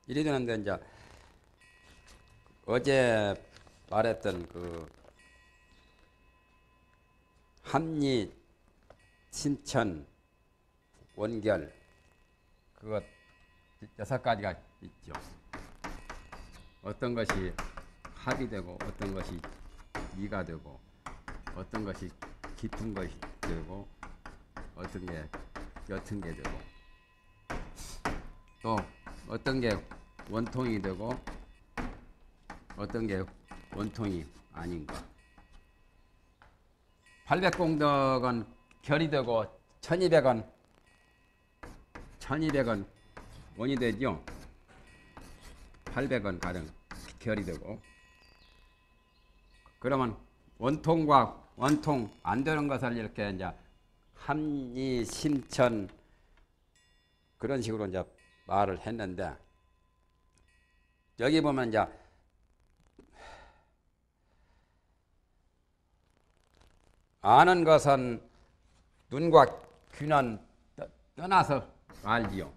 이리 되는데 이제 어제 말했던 그 합리, 신천, 원결 그것 6가지가 있죠. 어떤 것이 합이 되고 어떤 것이 이가 되고 어떤 것이 깊은 것이 되고 어떤 게 옅은 게 되고 또 어떤 게 원통이 되고 어떤 게 원통이 아닌 것. 800공덕은 결이 되고 1200은 원이 되죠. 800은 가령 결이 되고 그러면 원통과 원통 안 되는 것을 이렇게 이제 합리, 심천 그런 식으로 이제 말을 했는데 여기 보면 이제 아는 것은 눈과 귀는 떠나서 알지요.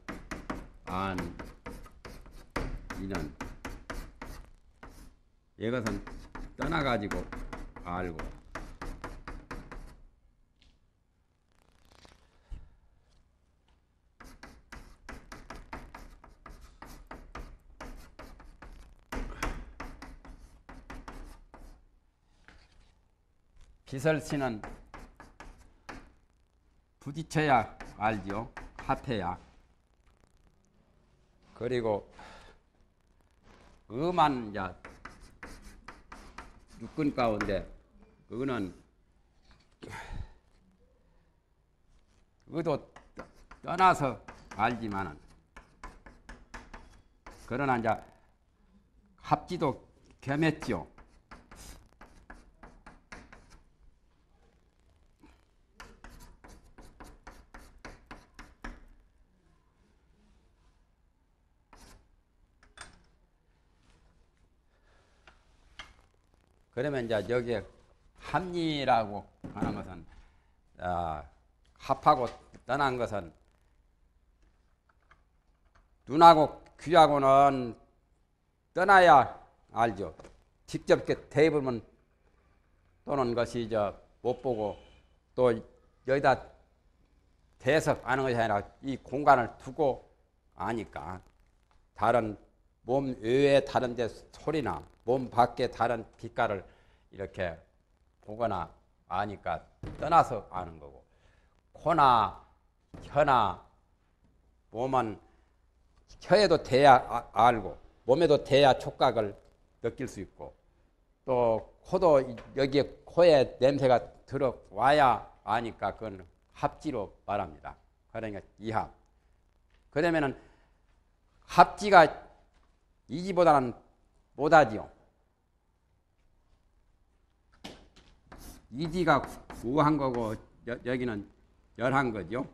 이는 이것은 떠나가지고 알고 비설시는 부딪혀야 알지요. 합해야. 그리고 음한 이제 육근 가운데 의는 의도 떠나서 알지만은 그러나 이제 합지도 겸했죠. 그러면 이제 여기에 합리라고 하는 것은 합하고 떠난 것은 눈하고 귀하고는 떠나야 알죠. 직접 이렇게 대입하면 또는 것이 못 보고 또 여기다 대서 아는 것이 아니라 이 공간을 두고 아니까 다른 몸 외에 다른 데 소리나 몸 밖에 다른 빛깔을 이렇게 보거나 아니까 떠나서 아는 거고 코나 혀나 몸은 혀에도 대야 알고 몸에도 대야 촉각을 느낄 수 있고 또 코도 여기에 코에 냄새가 들어와야 아니까 그건 합지로 말합니다. 그러니까 이합. 그러면은 합지가 이지보다는 못하지요. 이지가 우한 거고 여기는 열한 거죠.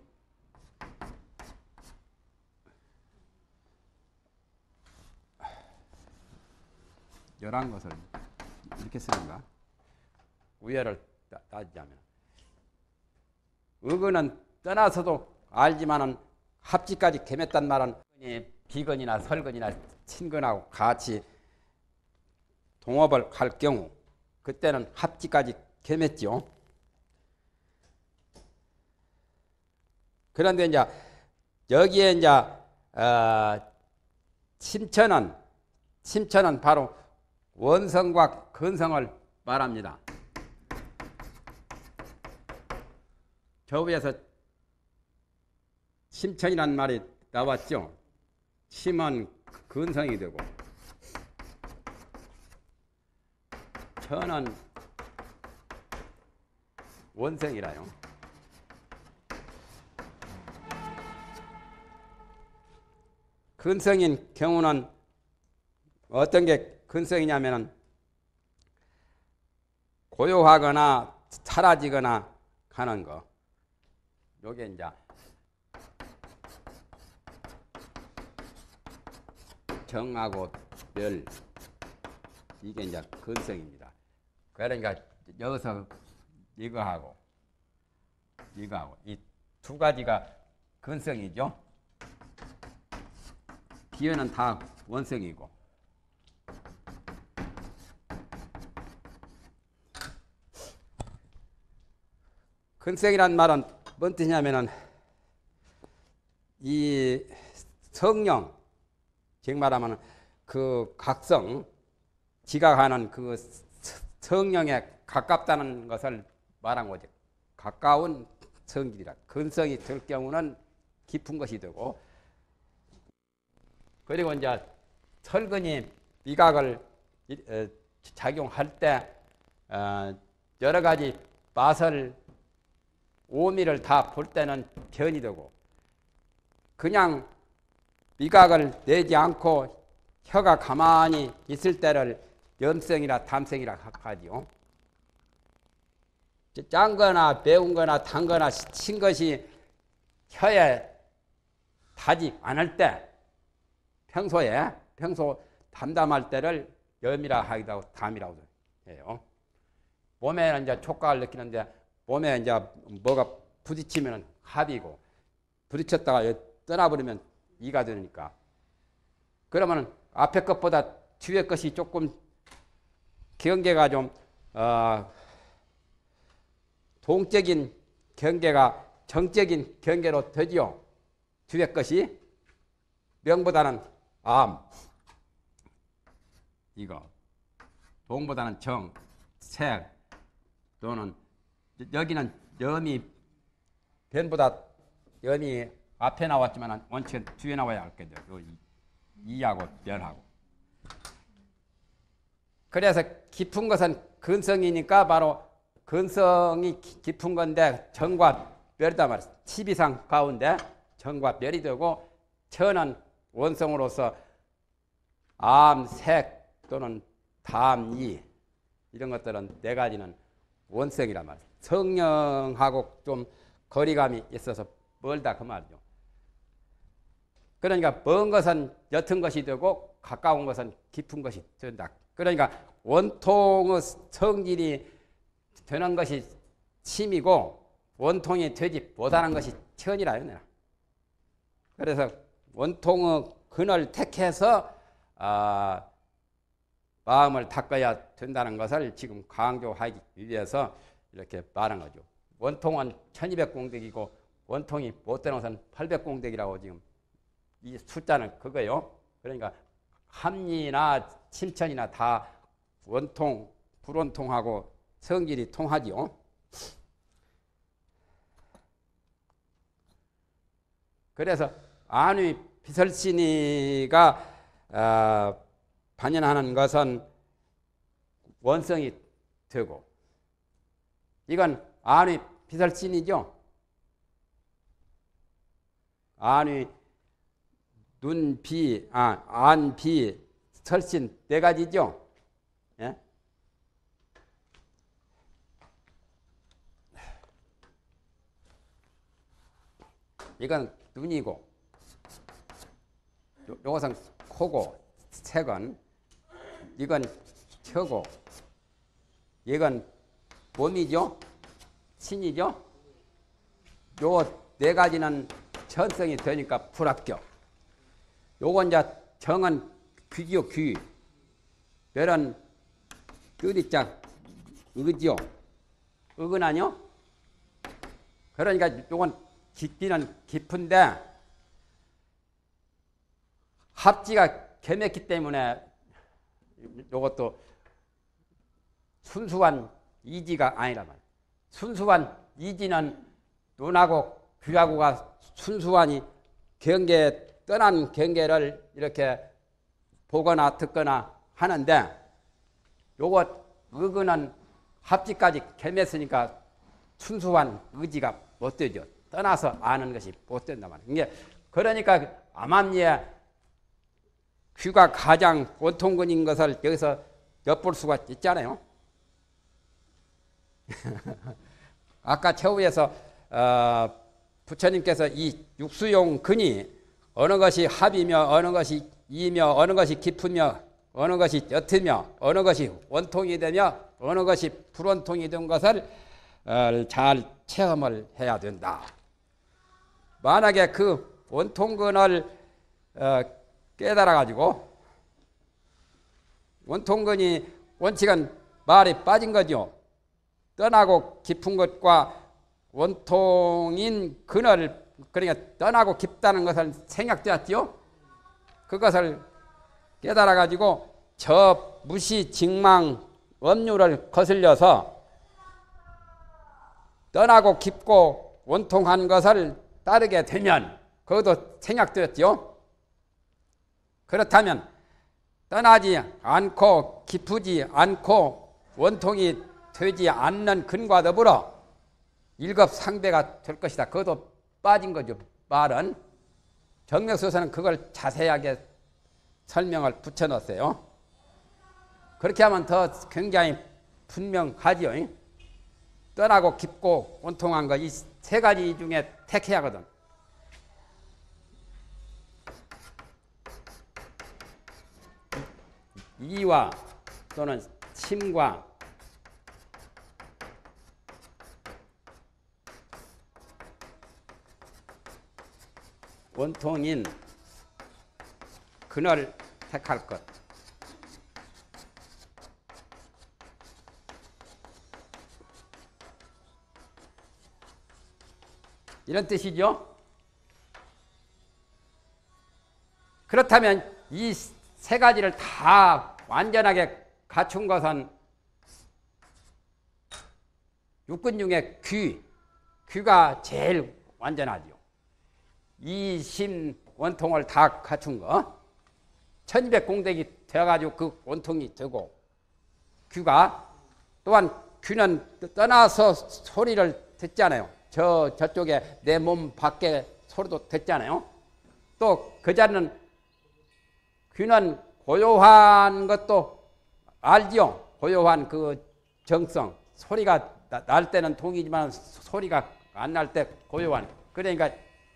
열한 것을 이렇게 쓰는가? 우열을 따지자면 의근은 떠나서도 알지만은 합지까지 겸했단 말은 비근이나 설근이나 친근하고 같이 동업을 할 경우 그때는 합지까지 겸했죠. 그런데 이제 여기에 이제 심천은 바로 원성과 근성을 말합니다. 저 위에서 심천이라는 말이 나왔죠. 심은 근성이 되고 천은 원성이라요. 근성인 경우는 어떤 게 근성이냐면은 고요하거나 사라지거나 하는 거. 요게 이제 정하고 멸 이게 이제 근성입니다. 그러니까 여기서 이거하고 이 두 가지가 근성이죠. 비유는 다 원성이고. 근성이란 말은 뭔 뜻이냐면은 이 성령, 즉 말하면 그 각성, 지각하는 그 성령에 가깝다는 것을 말한 거죠. 가까운 성질이라. 근성이 될 경우는 깊은 것이 되고, 그리고 이제 철근이 미각을 작용할 때 여러 가지 맛을 오미를 다 볼 때는 견이 되고, 그냥 미각을 내지 않고 혀가 가만히 있을 때를 염성이나 담성이라 하지요. 짠 거나 매운 거나 단 거나 신 것이 혀에 닿지 않을 때, 평소 담담할 때를 염이라 하기도 하고 담이라고 해요. 몸에 이제 촉각을 느끼는데 몸에 이제 뭐가 부딪히면 합이고, 부딪혔다가 떠나버리면 이가 되니까. 그러면 앞에 것보다 뒤에 것이 조금 경계가 좀 동적인 경계가 정적인 경계로 되지요. 뒤에 것이 명보다는 암, 이거 동보다는 정, 색, 또는 여기는 염이 변보다 염이 앞에 나왔지만 원칙은 뒤에 나와야 할거죠. 이하고 변하고. 그래서 깊은 것은 근성이니까 바로 근성이 깊은 건데 정과 멸이다 말이야. 12상 가운데 정과 멸이 되고, 천은 원성으로서 암, 색 또는 담, 이 이런 것들은 네 가지는 원성이란 말이야. 성령하고 좀 거리감이 있어서 멀다 그 말이죠. 그러니까 먼 것은 옅은 것이 되고 가까운 것은 깊은 것이 된다. 그러니까 원통의 성질이 되는 것이 침이고 원통이 되지 못하는 것이 천이라요. 그래서 원통의 근을 택해서 마음을 닦아야 된다는 것을 지금 강조하기 위해서 이렇게 말한 거죠. 원통은 1200공덕이고 원통이 못 되는 것은 800공덕이라고 지금 이 숫자는 그거요. 그러니까 합리나 침천이나 다 원통, 불원통하고 성질이 통하지요. 그래서 안위 비설신이가 반연하는 것은 원성이 되고, 이건 안위 비설신이죠. 안위, 눈, 비, 안, 비, 설신 네 가지죠. 예? 이건 눈이고, 요것은 코고, 색은, 이건 혀고, 이건 몸이죠. 신이죠. 요 네 가지는 천성이 되니까 불합격. 요건 이제 정은 귀지요, 귀. 멸은 끄리짝, 의지요. 의근 아니요? 그러니까 요건 깊이는 깊은데 합지가 겸했기 때문에 요것도 순수한 이지가 아니란 말이에요. 순수한 이지는 눈하고 귀하고가 순수하니 경계에 떠난 경계를 이렇게 보거나 듣거나 하는데, 요것 의근은 합지까지 겸했으니까 순수한 의지가 못 되죠. 떠나서 아는 것이 못 된단 말이에요. 이게 그러니까 암암리에 귀가 가장 원통근인 것을 여기서 엿볼 수가 있잖아요. 아까 최후에서 부처님께서 이 육수용 근이 어느 것이 합이며 어느 것이 이며 어느 것이 깊으며 어느 것이 옅으며 어느 것이 원통이 되며 어느 것이 불원통이 된 것을 잘 체험을 해야 된다. 만약에 그 원통근을 깨달아가지고 원통근이 원칙은 말이 빠진 거죠. 떠나고 깊은 것과 원통인 근을 그러니까 떠나고 깊다는 것을 생략되었지요. 그것을 깨달아가지고 저 무시 직망 업류를 거슬려서 떠나고 깊고 원통한 것을 따르게 되면 그것도 생략되었지요. 그렇다면 떠나지 않고 깊지 않고 원통이 되지 않는 근과 더불어 일겁상배가 될 것이다. 그것도 빠진 거죠. 말은 정맥수에서는 그걸 자세하게 설명을 붙여놨어요. 그렇게 하면 더 굉장히 분명하지요. 떠나고 깊고 원통한 거 이 세 가지 중에 택해야 하거든. 이와 또는 침과 원통인 근을 택할 것. 이런 뜻이죠. 그렇다면 이 세 가지를 다 완전하게 갖춘 것은 육근 중에 귀가 제일 완전하죠. 이심 원통을 다 갖춘 거. 1200공덕이 되어가지고 그 원통이 되고 귀가 또한 귀는 떠나서 소리를 듣잖아요. 저쪽에 내 몸 밖에 소리도 듣잖아요. 또 그 자리는 귀는 고요한 것도 알지요. 고요한 그 정성. 소리가 날 때는 동이지만 소리가 안 날 때 고요한. 그러니까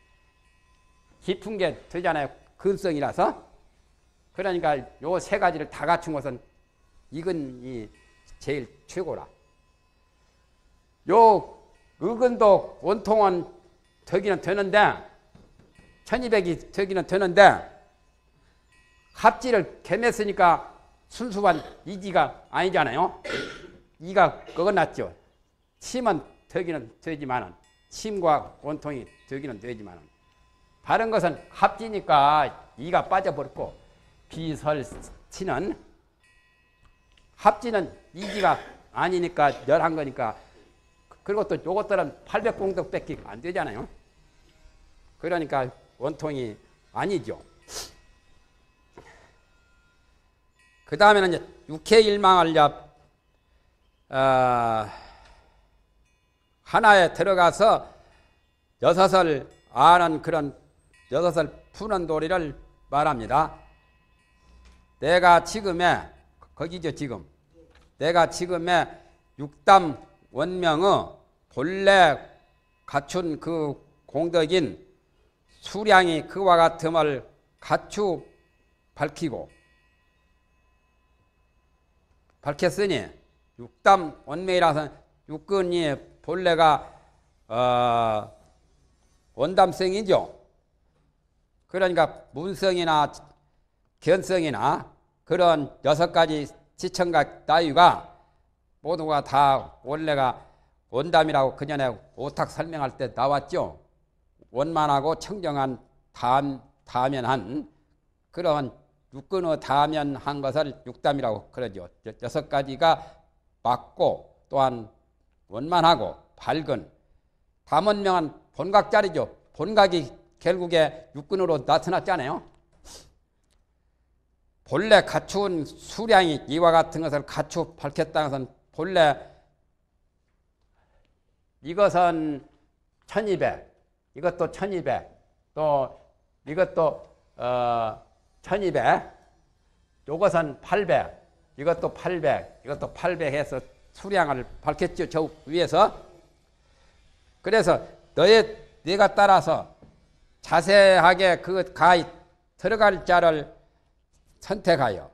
깊은 게 되잖아요. 근성이라서. 그러니까 요 세 가지를 다 갖춘 것은 이근이 제일 최고라. 요 의근도 원통은 되기는 되는데 1200이 되기는 되는데 합지를 겸했으니까 순수한 이지가 아니잖아요. 이가 꺾어놨죠. 침은 되기는 되지만은 침과 원통이 되기는 되지만은 다른 것은 합지니까 이가 빠져버렸고 비설치는 합지는 이지가 아니니까 열한 거니까 그리고 또 요것들은 800공덕밖에 안 되잖아요. 그러니까 원통이 아니죠. 그 다음에는 이제 육해일망을 하나에 들어가서 여섯을 아는 그런 여섯을 푸는 도리를 말합니다. 내가 지금의 거기죠. 지금 내가 지금의 육담 원명의 본래 갖춘 그 공덕인 수량이 그와 같음을 갖추 밝혔으니 육담 원명이라서 육근이 본래가 원담성이죠. 그러니까 문성이나 견성이나 그런 6가지 지천각 따위가 모두가 다 원래가 원담이라고 그전에 오탁 설명할 때 나왔죠. 원만하고 청정한 다면한 그런 육근의 다면한 것을 육담이라고 그러죠. 6가지가 맞고 또한 원만하고 밝은 다문명한 본각자리죠. 본각이 결국에 육근으로 나타났잖아요. 본래 갖춘 수량이 이와 같은 것을 갖추 밝혔다는 것은 본래 이것은 1200, 이것도 1200, 또 이것도 1200, 요것은 800, 이것도 800, 이것도 800 해서 수량을 밝혔죠. 저 위에서. 그래서 네가 따라서 자세하게 그 가히 들어갈 자를 선택하여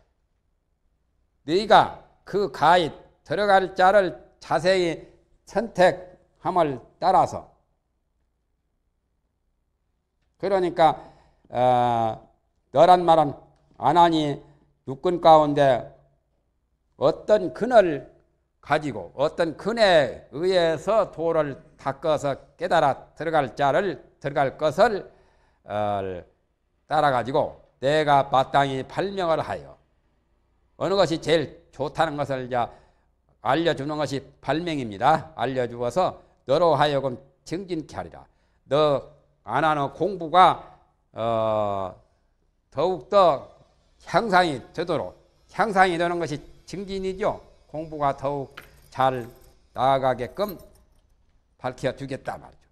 네가 그 가히 들어갈 자를 자세히 선택함을 따라서 그러니까 너란 말은 안 하니 육근 가운데 어떤 근을 가지고 어떤 근에 의해서 도를 닦아서 깨달아 들어갈 것을 따라 가지고 내가 마땅히 발명을 하여 어느 것이 제일 좋다는 것을 이제 알려주는 것이 발명입니다. 알려주어서 너로 하여금 정진케 하리라. 너 안 하는 공부가 더욱더 향상이 되도록, 향상이 되는 것이 증진이죠. 공부가 더욱 잘 나아가게끔 밝혀주겠다 말이죠.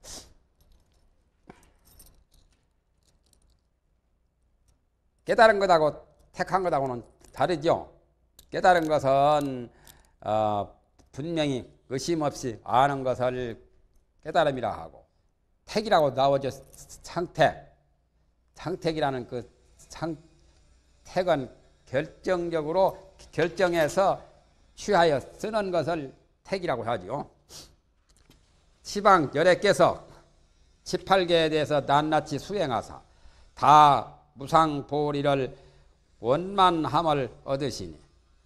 깨달은 것하고 택한 것하고는 다르죠. 깨달은 것은 분명히 의심 없이 아는 것을 깨달음이라 하고, 택이라고 나오죠. 상택이라는 그 상택은 결정해서 취하여 쓰는 것을 택이라고 하죠. 시방 열애께서 18개에 대해서 낱낱이 수행하사 다 무상보리를 원만함을 얻으시니,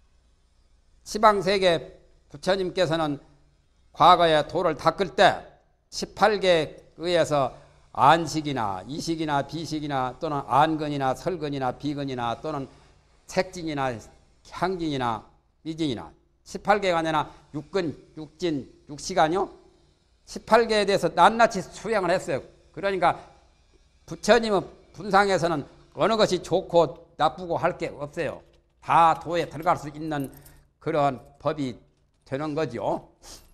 시방세계 부처님께서는 과거에 도를 닦을 때 18개에 의해서 안식이나 이식이나 비식이나 또는 안근이나 설근이나 비근이나 또는 색진이나 향진이나 미진이나 18개가 아니라 육근, 육진, 육시간요 18개에 대해서 낱낱이 수행을 했어요. 그러니까 부처님의 분상에서는 어느 것이 좋고 나쁘고 할 게 없어요. 다 도에 들어갈 수 있는 그런 법이 되는 거죠.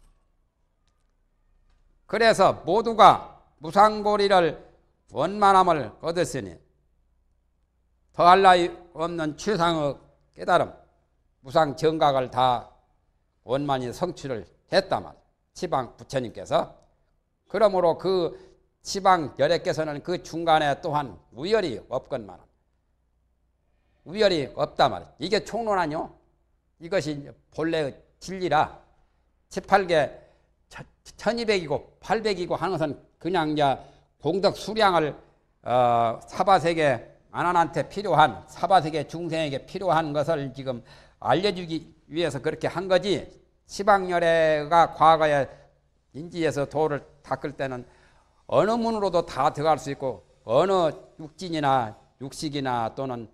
그래서 모두가 무상보리를 원만함을 얻었으니 더할 나위 없는 최상의 깨달음, 무상정각을 다 원만히 성취를 했단 말이에요. 지방 부처님께서. 그러므로 그 지방 열애께서는 그 중간에 또한 우열이 없건만 우열이 없단 말이에요. 이게 총론하뇨. 이것이 본래의 진리라 18개 1200이고 800이고 하는 것은 그냥 이제 공덕 수량을 사바세계 안한한테 필요한 사바세계 중생에게 필요한 것을 지금 알려주기 위해서 그렇게 한 거지. 시방열애가 과거에 인지에서 도를 닦을 때는 어느 문으로도 다 들어갈 수 있고 어느 육진이나 육식이나 또는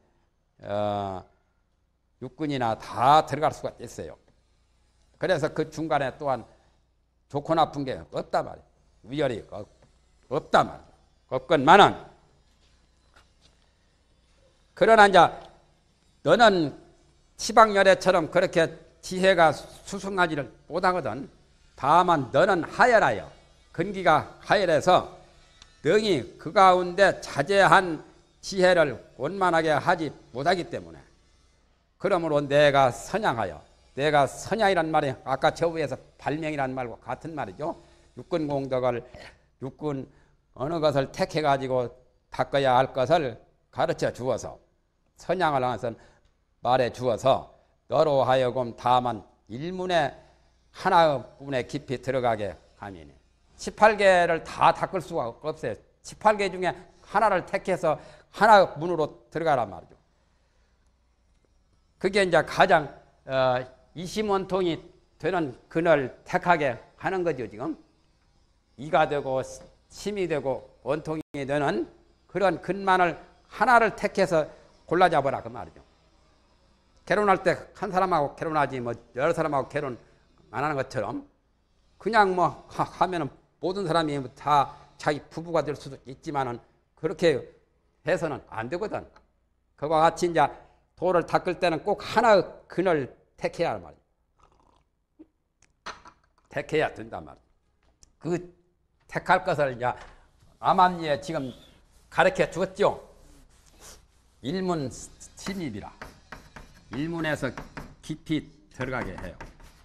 육근이나 다 들어갈 수가 있어요. 그래서 그 중간에 또한 좋고 나쁜 게 없단 말이에요. 위열이 없단 말이에요. 없건만은 그러나 이제 너는 시방열애처럼 그렇게 지혜가 수승하지를 못하거든. 다만 너는 하열하여 근기가 하열해서 능히 그 가운데 자제한 지혜를 원만하게 하지 못하기 때문에 그러므로 내가 선양하여 내가 선양이란 말이 아까 저 위에서 발명이란 말과 같은 말이죠. 육군 공덕을 육군 어느 것을 택해 가지고 닦아야 할 것을 가르쳐 주어서 선양을 하면서 말해 주어서 너로 하여금 다만 일문에 하나의 문에 깊이 들어가게 하미니 18개를 다 닦을 수가 없어요. 18개 중에 하나를 택해서 하나의 문으로 들어가란 말이죠. 그게 이제 가장 이심원통이 되는 근을 택하게 하는 거죠. 지금 이가 되고 심이 되고 원통이 되는 그런 근만을 하나를 택해서 골라잡아라 그 말이죠. 결혼할 때 한 사람하고 결혼하지 뭐 여러 사람하고 결혼 안 하는 것처럼 그냥 뭐 하면은 모든 사람이 다 자기 부부가 될 수도 있지만은 그렇게 해서는 안 되거든. 그와 같이 이제 도를 닦을 때는 꼭 하나의 근을 택해야 하는 말이에요. 택해야 된단 말이에요. 그 택할 것을 이제 암암리에 지금 가르쳐 주었죠. 일문 침입이라. 일문에서 깊이 들어가게 해요.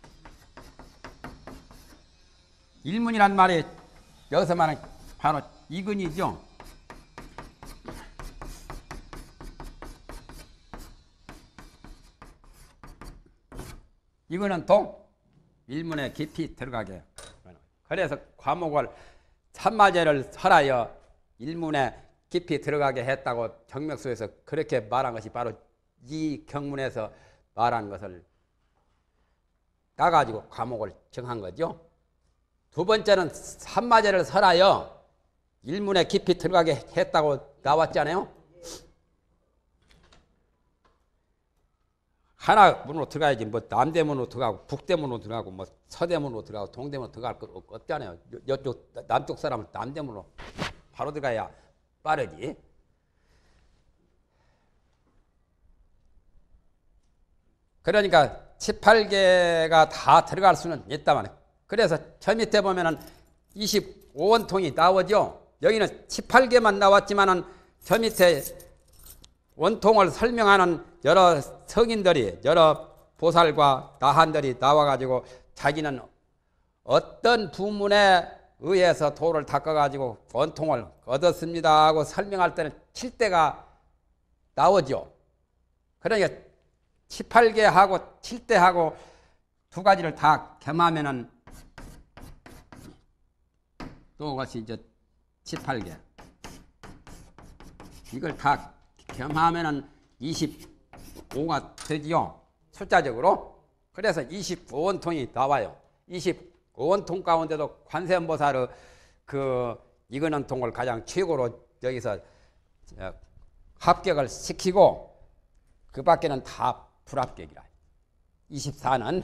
일문이란 말이 여기서 말하는 바로 이근이죠. 이거는 동 일문에 깊이 들어가게 해요. 그래서 과목을 삼마제를 설하여 일문에 깊이 들어가게 했다고 정맥수에서 그렇게 말한 것이 바로 이 경문에서 말한 것을 따가지고 과목을 정한 거죠. 두 번째는 산마제를 설하여 일문에 깊이 들어가게 했다고 나왔잖아요. 하나 문으로 들어가야지 뭐 남대문으로 들어가고 북대문으로 들어가고 뭐 서대문으로 들어가고 동대문으로 들어갈 거 없잖아요. 이쪽 남쪽 사람은 남대문으로 바로 들어가야 빠르지. 그러니까 18개가 다 들어갈 수는 있다만, 그래서 저 밑에 보면은 25원통이 나오죠. 여기는 18개만 나왔지만은 저 밑에 원통을 설명하는 여러 성인들이, 여러 보살과 나한들이 나와가지고 자기는 어떤 부문에 의해서 도를 닦아가지고 원통을 얻었습니다 하고 설명할 때는 7대가 나오죠. 그러니까 18개하고 7대하고 두 가지를 다 겸하면은 또 같이 이제 18개. 이걸 다 겸하면은 25가 되지요. 숫자적으로. 그래서 25원통이 나와요. 25원통 가운데도 관세음보살의 이거는 통을 가장 최고로 여기서 합격을 시키고 그 밖에는 다 불합격이라. 24는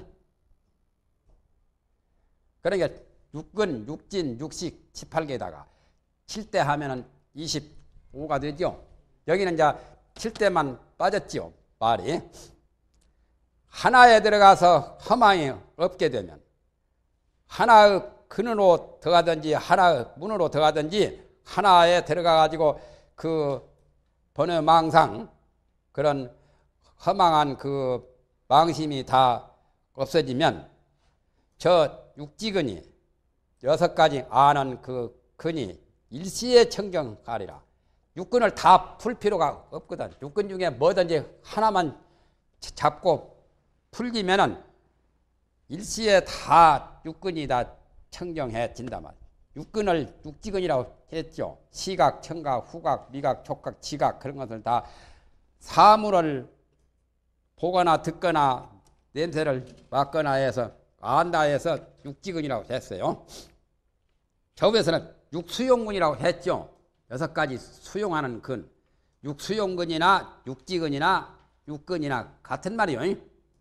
그러니까 육근, 육진, 육식 18개에다가 7대 하면은 25가 되죠. 여기는 이제 7대만 빠졌지요. 말이. 하나에 들어가서 허망이 없게 되면 하나의 근으로 들어가든지 하나의 문으로 들어가든지 하나에 들어가 가지고 그 번외망상 그런 허망한 그 망심이 다 없어지면 저 육지근이 6가지 아는 그 근이 일시에 청정하리라. 육근을 다 풀 필요가 없거든. 육근 중에 뭐든지 하나만 잡고 풀기면은 일시에 다 육근이 다 청정해진단 말이야. 육근을 육지근이라고 했죠. 시각, 청각, 후각, 미각, 촉각, 지각 그런 것을 다 사물을 보거나 듣거나 냄새를 맡거나 해서 안다 해서 육지근이라고 했어요. 저 위에서는 육수용근이라고 했죠. 6가지 수용하는 근. 육수용근이나 육지근이나 육근이나 같은 말이요.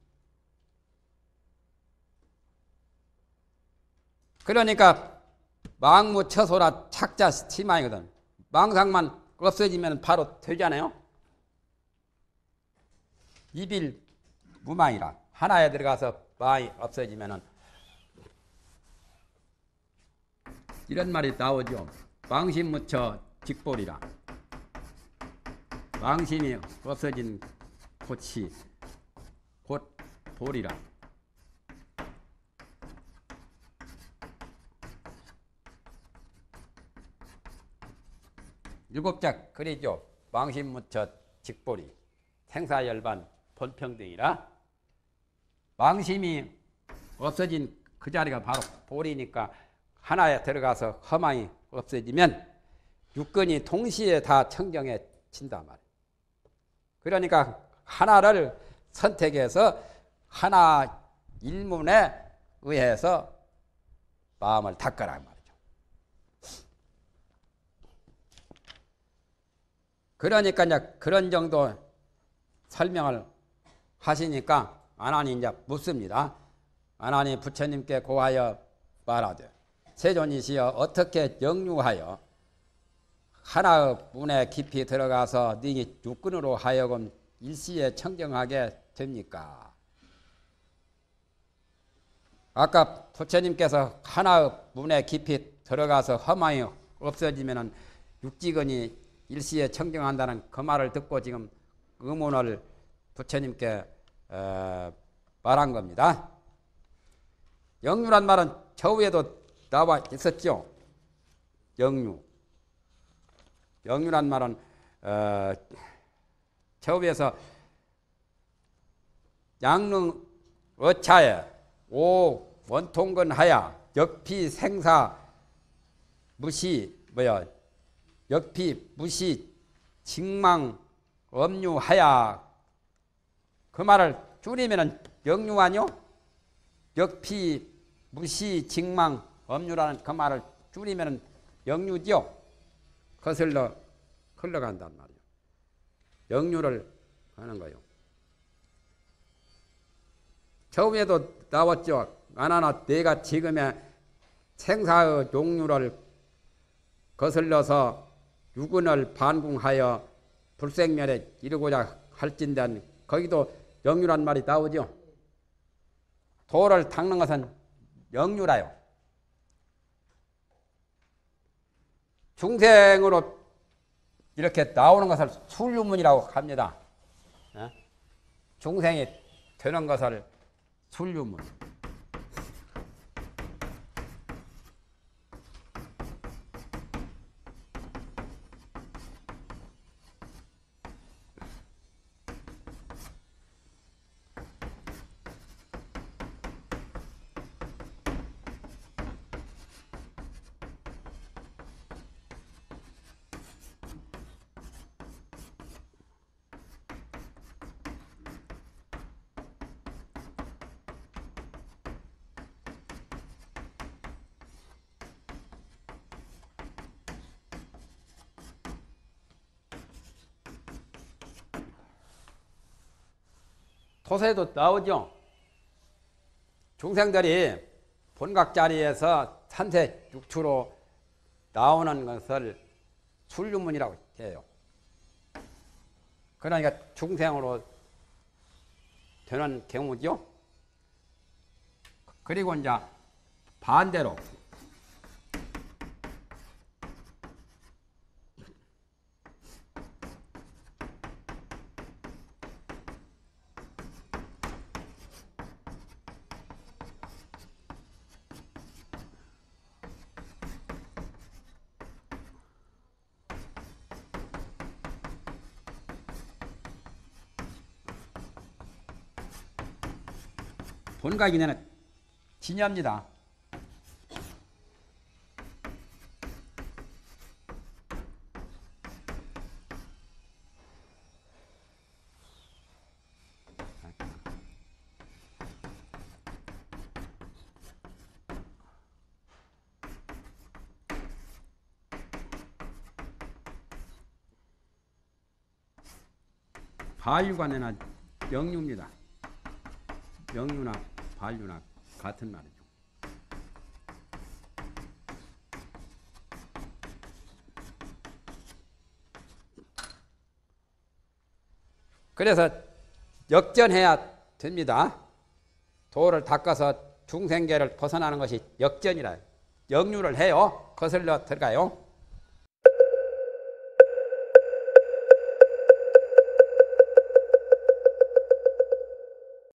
그러니까 망무처소라 착자 치마이거든. 망상만 없어지면 바로 되잖아요. 이빌무망이라. 하나에 들어가서 망이 없어지면은 이런 말이 나오죠. 망심무처 직볼이라. 망심이 없어진 곳이 곧 볼이라. 일곱자 그리죠. 망심무처 직볼이 생사열반 본평등이라. 망심이 없어진 그 자리가 바로 볼이니까 하나에 들어가서 허망이 없어지면 육근이 동시에 다 청정해진단 말이에요. 그러니까 하나를 선택해서 하나 일문에 의해서 마음을 닦으라 말이죠. 그러니까 이제 그런 정도 설명을 하시니까 안하니 이제 묻습니다. 안하니 부처님께 고하여 말하되 세존이시여 어떻게 영유하여 하나의 문에 깊이 들어가서 능히 육근으로 하여금 일시에 청정하게 됩니까? 아까 부처님께서 하나의 문에 깊이 들어가서 허망이 없어지면 육지근이 일시에 청정한다는 그 말을 듣고 지금 의문을 부처님께 말한 겁니다. 영유란 말은 저 위에도 나와 있었죠. 영유. 영유란 말은 저 위에서 양릉 어차에 오 원통근하야 역피 생사 무시 역피, 무시, 직망, 엄유하야. 그 말을 줄이면은 역류 아니요? 역피, 무시, 직망, 엄유라는 그 말을 줄이면은 역류지요. 거슬러 흘러간단 말이에요. 역류를 하는 거예요. 처음에도 나왔죠. 아나나 내가 지금의 생사의 용류를 거슬러서 육은을 반궁하여 불생멸에 이르고자 할진된 거기도 역류란 말이 나오죠. 도를 닦는 것은 역류라요. 중생으로 이렇게 나오는 것을 술류문이라고 합니다. 중생이 되는 것을 술류문. 토세도 나오죠. 중생들이 본각 자리에서 산세 육추로 나오는 것을 술류문이라고 해요. 그러니까 중생으로 되는 경우죠. 그리고 이제 반대로 본각이내는 진야입니다. 반류관에는 영유입니다. 영유나 반류나 같은 말이죠. 그래서 역전해야 됩니다. 도를 닦아서 중생계를 벗어나는 것이 역전이라. 역류를 해요. 거슬러 들어가요.